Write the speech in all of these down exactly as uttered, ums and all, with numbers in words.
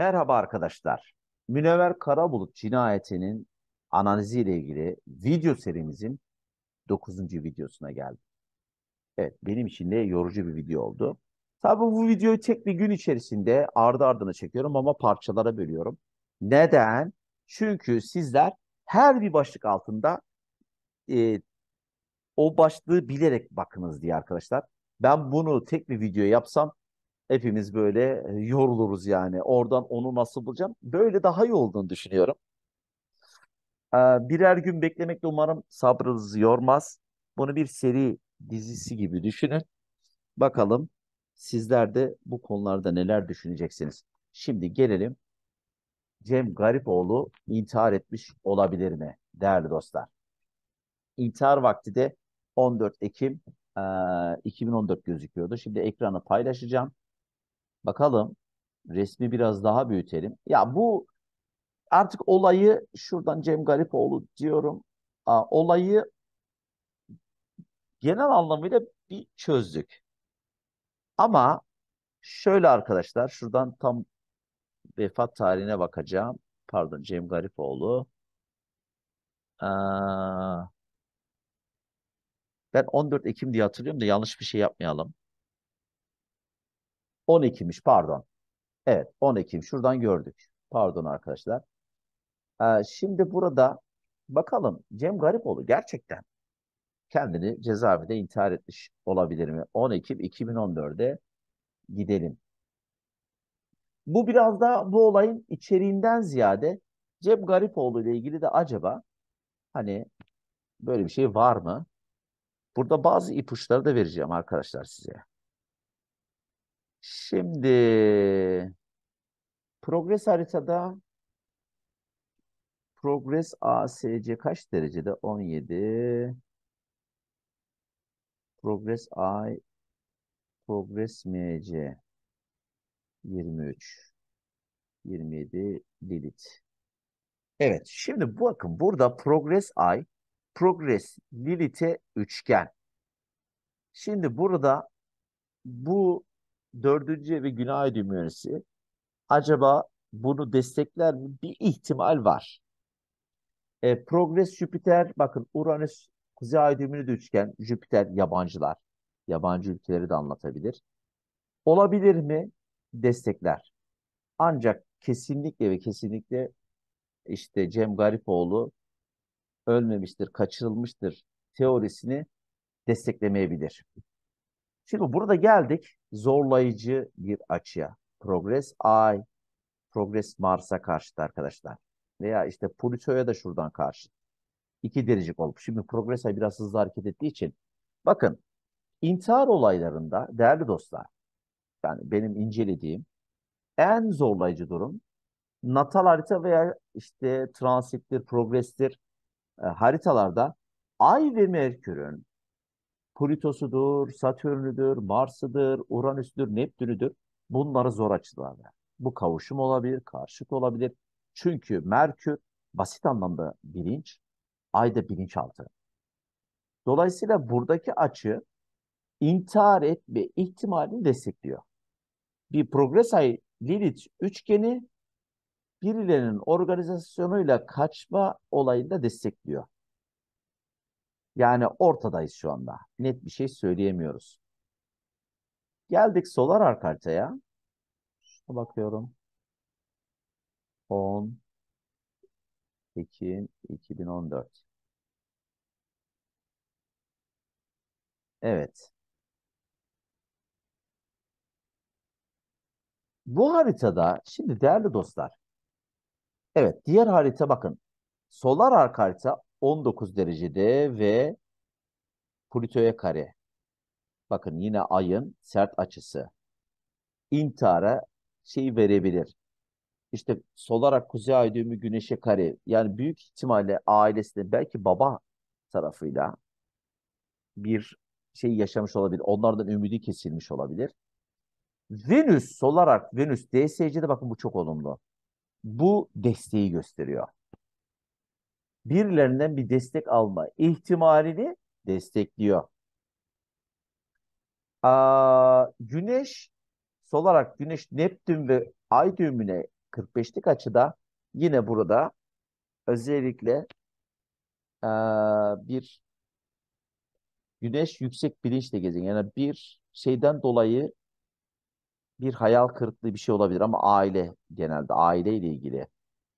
Merhaba arkadaşlar. Münevver Karabulut cinayetinin analiziyle ilgili video serimizin dokuzuncu videosuna geldik. Evet, benim için de yorucu bir video oldu. Tabii bu videoyu tek bir gün içerisinde ardı ardına çekiyorum ama parçalara bölüyorum. Neden? Çünkü sizler her bir başlık altında e, o başlığı bilerek bakınız diye arkadaşlar. Ben bunu tek bir video yapsam hepimiz böyle e, yoruluruz yani. Oradan onu nasıl bulacağım? Böyle daha iyi olduğunu düşünüyorum. Ee, birer gün beklemekle umarım sabrınızı yormaz. Bunu bir seri dizisi gibi düşünün. Bakalım sizler de bu konularda neler düşüneceksiniz. Şimdi gelelim, Cem Garipoğlu intihar etmiş olabilir mi değerli dostlar? İntihar vakti de on dört Ekim e, iki bin on dört gözüküyordu. Şimdi ekranı paylaşacağım. Bakalım, resmi biraz daha büyütelim. Ya bu artık olayı şuradan Cem Garipoğlu diyorum. Aa, olayı genel anlamıyla bir çözdük. Ama şöyle arkadaşlar, şuradan tam vefat tarihine bakacağım. Pardon, Cem Garipoğlu. Aa, ben on dört Ekim diye hatırlıyorum da yanlış bir şey yapmayalım. on Ekim'miş, pardon. Evet, on Ekim şuradan gördük. Pardon arkadaşlar. Ee, şimdi burada bakalım, Cem Garipoğlu gerçekten kendini cezaevinde intihar etmiş olabilir mi? on Ekim iki bin on dörde gidelim. Bu biraz da bu olayın içeriğinden ziyade Cem Garipoğlu ile ilgili de acaba hani böyle bir şey var mı? Burada bazı ipuçları da vereceğim arkadaşlar size. Şimdi progres haritada progres A S C kaç derecede? on yedi. Progres I, progres M C yirmi üç. yirmi yedi Lilith. Evet, şimdi bakın burada progres I, progres Lilith'e üçgen. Şimdi burada bu dördüncü ve günah düğmesi acaba bunu destekler mi? Bir ihtimal var. E, Progress Jüpiter, bakın Uranüs kuzey ay düğümünü de üçgen. Jüpiter yabancılar. Yabancı ülkeleri de anlatabilir. Olabilir mi? Destekler. Ancak kesinlikle ve kesinlikle işte Cem Garipoğlu ölmemiştir, kaçırılmıştır teorisini desteklemeyebilir. Şimdi burada geldik zorlayıcı bir açıya. Progress Ay, Progress Mars'a karşıt arkadaşlar. Veya işte Plüto'ya da şuradan karşı. İki derecik olup. Şimdi Progress Ay biraz hızlı hareket ettiği için. Bakın, intihar olaylarında değerli dostlar, yani benim incelediğim en zorlayıcı durum natal harita veya işte transittir, progrestir e, haritalarda Ay ve Merkür'ün Plüto'sudur, Satürn'üdür, Mars'ıdır, Uranüs'üdür, Neptün'üdür. Bunları zor açılarlar. Bu kavuşum olabilir, karşıt olabilir. Çünkü Merkür basit anlamda bilinç, Ay da bilinçaltı. Dolayısıyla buradaki açı intihar etme ihtimalini destekliyor. Bir Progress Ay Lilith üçgeni birilerinin organizasyonuyla kaçma olayını da destekliyor. Yani ortadayız şu anda. Net bir şey söyleyemiyoruz. Geldik solar ark haritaya. Şuna bakıyorum. on Ekim iki bin on dört. Evet. Bu haritada şimdi değerli dostlar. Evet, diğer harita bakın. Solar ark harita on dokuz derecede ve Plüto'ya kare. Bakın yine ayın sert açısı. İntihara şey verebilir. İşte solar ark kuzey ay düğümü güneşe kare. Yani büyük ihtimalle ailesinde belki baba tarafıyla bir şey yaşamış olabilir. Onlardan ümidi kesilmiş olabilir. Venüs, solar ark, Venüs D S C'de bakın bu çok olumlu. Bu desteği gösteriyor. Birilerinden bir destek alma ihtimalini destekliyor. Aa, Güneş, solar ark, Güneş, Neptün ve Ay düğümüne kırk beşlik açıda yine burada özellikle eee, bir güneş yüksek bilinçle gezegen. Yani bir şeyden dolayı bir hayal kırıklığı bir şey olabilir ama aile genelde aileyle ilgili.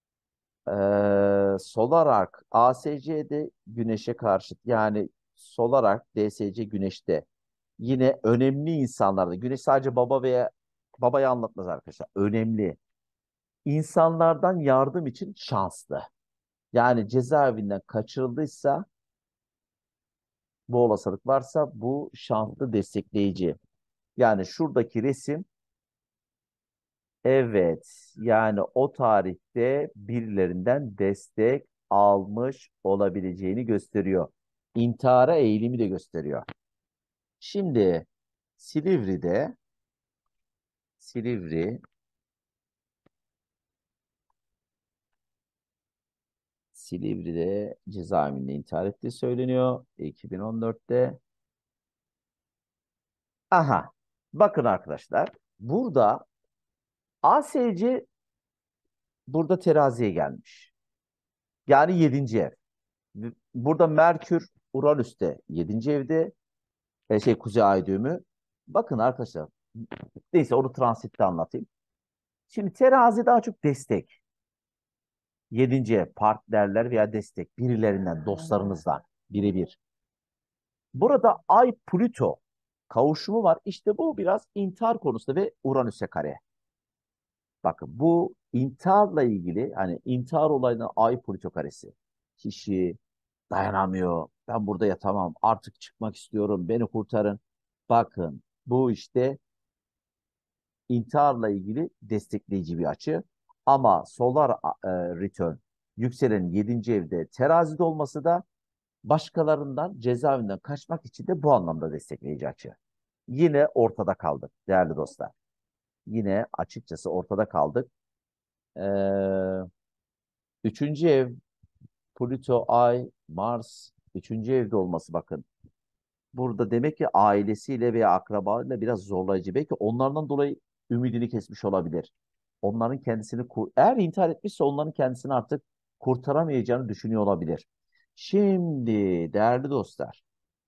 Ee, solar arc A S C'de güneşe karşıt yani solar arc D S C güneşte yine önemli insanlarda güneş sadece baba veya babayı anlatmaz arkadaşlar önemli insanlardan yardım için şanslı yani cezaevinden kaçırıldıysa bu olasılık varsa bu şanslı destekleyici yani şuradaki resim evet yani o tarihte birilerinden destek almış olabileceğini gösteriyor. İntihara eğilimi de gösteriyor. Şimdi Silivri'de Silivri Silivri'de cezaevinde intihar ettiği söyleniyor iki bin on dörtte. Aha bakın arkadaşlar burada A S C burada teraziye gelmiş. Yani yedinci ev. Burada Merkür Uranüs'te yedinci evde e, şey Kuzey Ay düğümü. Bakın arkadaşlar neyse onu transitte anlatayım. Şimdi terazi daha çok destek. Yedinci ev partnerler veya destek birilerinden dostlarınızdan birebir. Burada Ay Plüto kavuşumu var. İşte bu biraz intihar konusunda ve Uranüs'e kare. Bakın bu intiharla ilgili hani intihar olayına Ay Plüto karesi. Kişi dayanamıyor. Ben burada yatamam. Artık çıkmak istiyorum. Beni kurtarın. Bakın bu işte intiharla ilgili destekleyici bir açı. Ama solar e, return yükselenin yedinci evde terazide olması da başkalarından cezaevinden kaçmak için de bu anlamda destekleyici açı. Yine ortada kaldık değerli dostlar. Yine açıkçası ortada kaldık. Ee, üçüncü ev Plüto, Ay, Mars üçüncü evde olması bakın. Burada demek ki ailesiyle veya akrabalarıyla biraz zorlayıcı. Belki onlardan dolayı ümidini kesmiş olabilir. Onların kendisini kur- eğer intihar etmişse onların kendisini artık kurtaramayacağını düşünüyor olabilir. Şimdi değerli dostlar,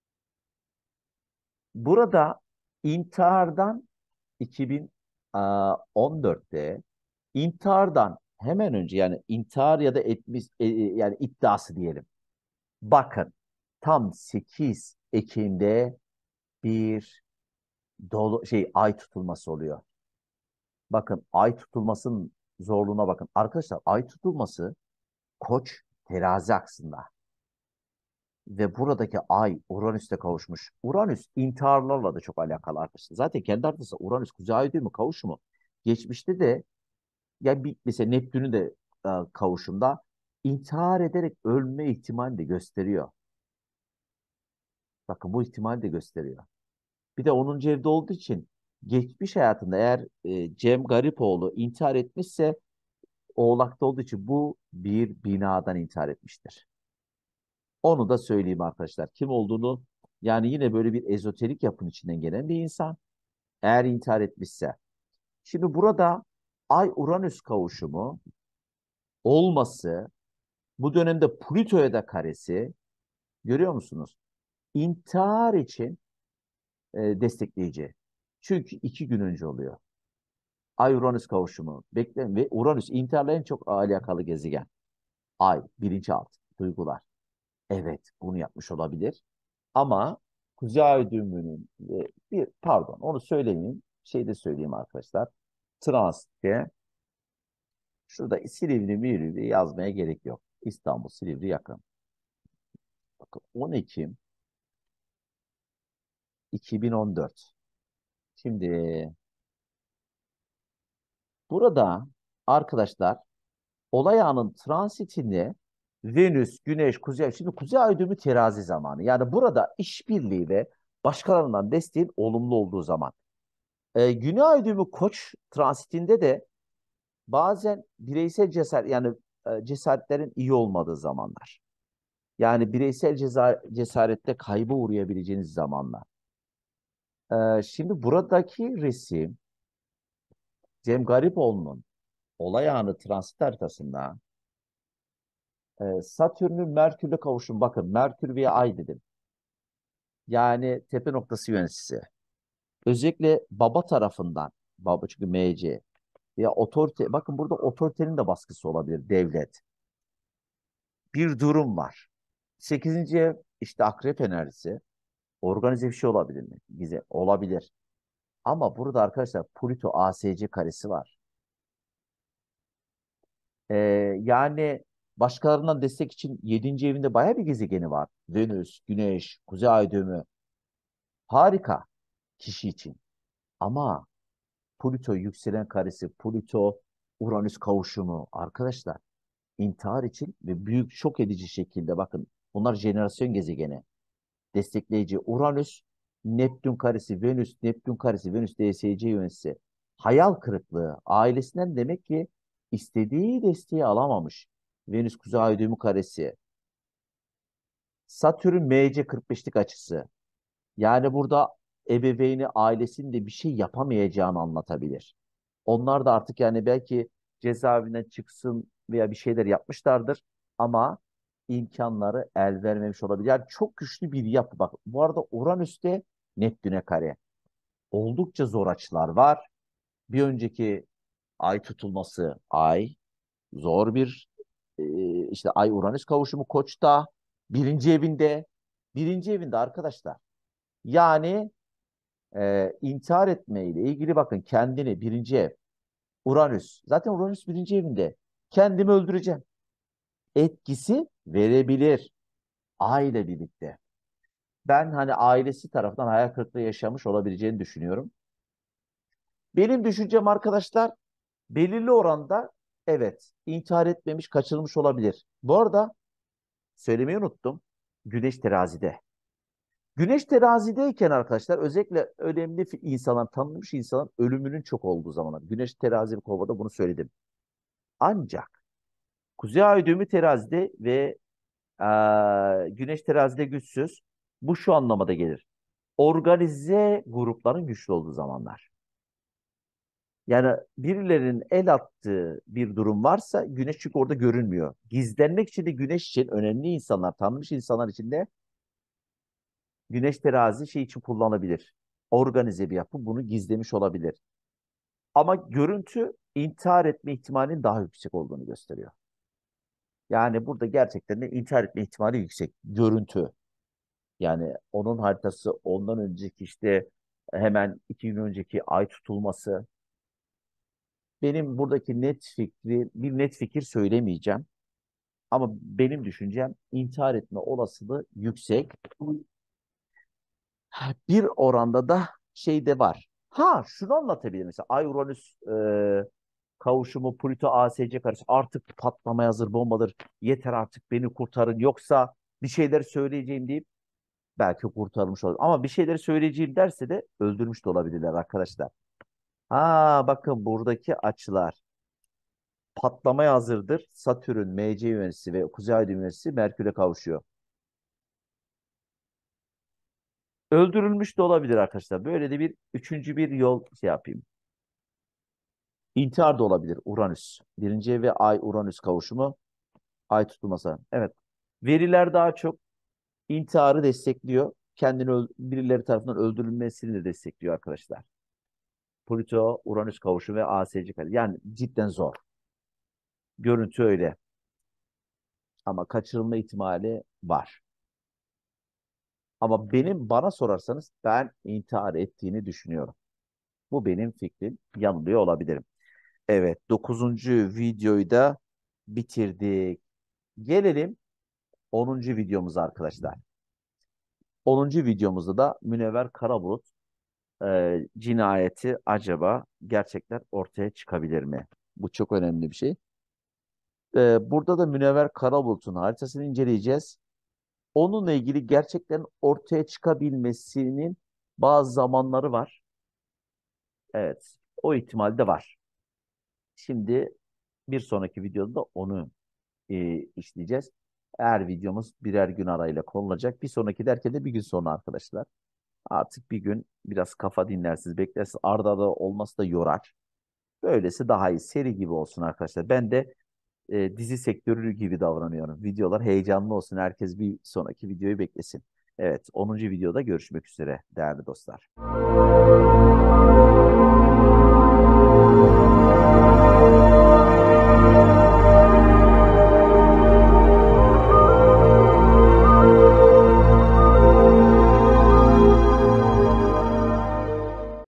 burada intihardan iki bin on dörtte intihardan hemen önce yani intihar ya da etmiş e, e, yani iddiası diyelim. Bakın tam sekiz Ekim'de bir dolu şey ay tutulması oluyor. Bakın ay tutulmasının zorluğuna bakın. Arkadaşlar ay tutulması Koç terazi aksında ve buradaki ay Uranüs'te kavuşmuş. Uranüs intiharlarla da çok alakalı arkadaşlar. Zaten kendi haritasında Uranüs Kuzey Ay düğümü kavuşumu. Geçmişte de ya bir, mesela Neptün'ün de e, kavuşumda intihar ederek ölme ihtimali de gösteriyor. Bakın bu ihtimali de gösteriyor. Bir de onuncu evde olduğu için geçmiş hayatında eğer e, Cem Garipoğlu intihar etmişse Oğlak'ta olduğu için bu bir binadan intihar etmiştir. Onu da söyleyeyim arkadaşlar. Kim olduğunu yani yine böyle bir ezoterik yapının içinden gelen bir insan eğer intihar etmişse. Şimdi burada Ay-Uranüs kavuşumu olması bu dönemde Plüto'ya da karesi görüyor musunuz? İntihar için e, destekleyici. Çünkü iki gün önce oluyor. Ay-Uranüs kavuşumu. Bekleyin ve Uranüs intiharla en çok alakalı gezegen. Ay, bilinçaltı, duygular. Evet, bunu yapmış olabilir. Ama Kuzey Ay düğümünün e, bir pardon onu söyleyeyim. Şey de söyleyeyim arkadaşlar. Transitte şurada Silivri Mirivri yazmaya gerek yok. İstanbul Silivri yakın. Bakın on Ekim iki bin on dört. Şimdi burada arkadaşlar olay anın transitinde Venüs, Güneş, Kuzey. Şimdi Kuzey Ay düğümü terazi zamanı. Yani burada işbirliği ve başkalarından desteğin olumlu olduğu zaman. Ee, Güney Ay düğümü Koç transitinde de bazen bireysel cesaret yani e, cesaretlerin iyi olmadığı zamanlar. Yani bireysel ceza, cesarette kayba uğrayabileceğiniz zamanlar. Ee, şimdi buradaki resim Cem Garipoğlu'nun olay anı transit haritasında e, Satürn'ün Merkür'le kavuşum. Bakın Merkür ve Ay dedim. Yani tepe noktası yöneticisi. Özellikle baba tarafından, baba çünkü M C ya otorite, bakın burada otoritenin de baskısı olabilir, devlet. Bir durum var. Sekizinci ev işte akrep enerjisi. Organize bir şey olabilir mi? Bize olabilir. Ama burada arkadaşlar Plüto A S C karesi var. Ee, yani başkalarından destek için yedinci evinde baya bir gezegeni var. Venüs, Güneş, Kuzey Ay düğümü. Harika kişi için. Ama Plüto yükselen karesi, Plüto Uranüs kavuşumu arkadaşlar intihar için ve büyük şok edici şekilde bakın bunlar jenerasyon gezegeni. Destekleyici Uranüs, Neptün karesi, Venüs, Neptün karesi, Venüs D S C yöneticisi. Hayal kırıklığı. Ailesinden demek ki istediği desteği alamamış. Venüs Kuzey Ay düğümü karesi. Satürn M C kırk beşlik açısı. Yani burada ebeveyni ailesinin de bir şey yapamayacağını anlatabilir. Onlar da artık yani belki cezaevinden çıksın veya bir şeyler yapmışlardır ama imkanları el vermemiş olabilir. Yani çok güçlü bir yapı. Bak bu arada Uranüs'te Neptün'e kare. Oldukça zor açılar var. Bir önceki ay tutulması ay zor bir e, işte ay Uranüs kavuşumu Koç'ta birinci evinde birinci evinde arkadaşlar. Yani e, intihar etmeyle ilgili bakın kendini birinci ev Uranüs. Zaten Uranüs birinci evinde. Kendimi öldüreceğim. Etkisi verebilir aile birlikte. Ben hani ailesi tarafından hayal kırıklığı yaşamış olabileceğini düşünüyorum. Benim düşüncem arkadaşlar belirli oranda evet intihar etmemiş kaçırılmış olabilir. Bu arada söylemeyi unuttum. Güneş terazide. Güneş terazideyken arkadaşlar özellikle önemli fi- insanlar, tanınmış insanların ölümünün çok olduğu zamanlar. Güneş terazi ve kovada bunu söyledim. Ancak Kuzey Ay düğümü terazide ve eee, Güneş terazide güçsüz. Bu şu anlamada gelir. Organize grupların güçlü olduğu zamanlar. Yani birilerinin el attığı bir durum varsa Güneş çünkü orada görünmüyor. Gizlenmek için de Güneş için önemli insanlar, tanınmış insanlar için de Güneş terazi şey için kullanılabilir. Organize bir yapı bunu gizlemiş olabilir. Ama görüntü intihar etme ihtimalinin daha yüksek olduğunu gösteriyor. Yani burada gerçekten de intihar etme ihtimali yüksek. Görüntü. Yani onun haritası ondan önceki işte hemen iki gün önceki ay tutulması. Benim buradaki net fikri, bir net fikir söylemeyeceğim. Ama benim düşüncem intihar etme olasılığı yüksek. Bir oranda da şey de var. Ha şunu anlatabilirim mesela Ay Uranüs e, kavuşumu Plüto A S C karşı artık patlamaya hazır bombadır. Yeter artık beni kurtarın yoksa bir şeyler söyleyeceğim deyip belki kurtarmış olur. Ama bir şeyleri söyleyeceğim derse de öldürmüş de olabilirler arkadaşlar. Ha bakın buradaki açılar patlamaya hazırdır. Satürn, M C yöneticisi ve Kuzey Ay yöneticisi Merkür'e kavuşuyor. Öldürülmüş de olabilir arkadaşlar. Böyle de bir üçüncü bir yol şey yapayım. İntihar da olabilir Uranüs. Birinci ev ve Ay Uranüs kavuşumu. Ay tutulması. Evet. Veriler daha çok intiharı destekliyor. Kendini öl- birileri tarafından öldürülmesini de destekliyor arkadaşlar. Plüto, Uranüs kavuşumu ve A S C kare. Yani cidden zor. Görüntü öyle. Ama kaçırılma ihtimali var. Ama benim bana sorarsanız ben intihar ettiğini düşünüyorum. Bu benim fikrim. Yanılıyor olabilirim. Evet, dokuzuncu videoyu da bitirdik. Gelelim onuncu videomuza arkadaşlar. onuncu videomuzda da Münevver Karabulut e, cinayeti acaba gerçekten ortaya çıkabilir mi? Bu çok önemli bir şey. E, burada da Münevver Karabulut'un haritasını inceleyeceğiz. Onunla ilgili gerçekten ortaya çıkabilmesinin bazı zamanları var. Evet, o ihtimal de var. Şimdi bir sonraki videoda onu e, işleyeceğiz. Her videomuz birer gün arayla konulacak. Bir sonraki derken de bir gün sonra arkadaşlar. Artık bir gün biraz kafa dinlersiniz, beklersiniz. Arda arda olması da yorar. Böylesi daha iyi. Seri gibi olsun arkadaşlar. Ben de e, dizi sektörü gibi davranıyorum. Videolar heyecanlı olsun. Herkes bir sonraki videoyu beklesin. Evet, onuncu videoda görüşmek üzere değerli dostlar.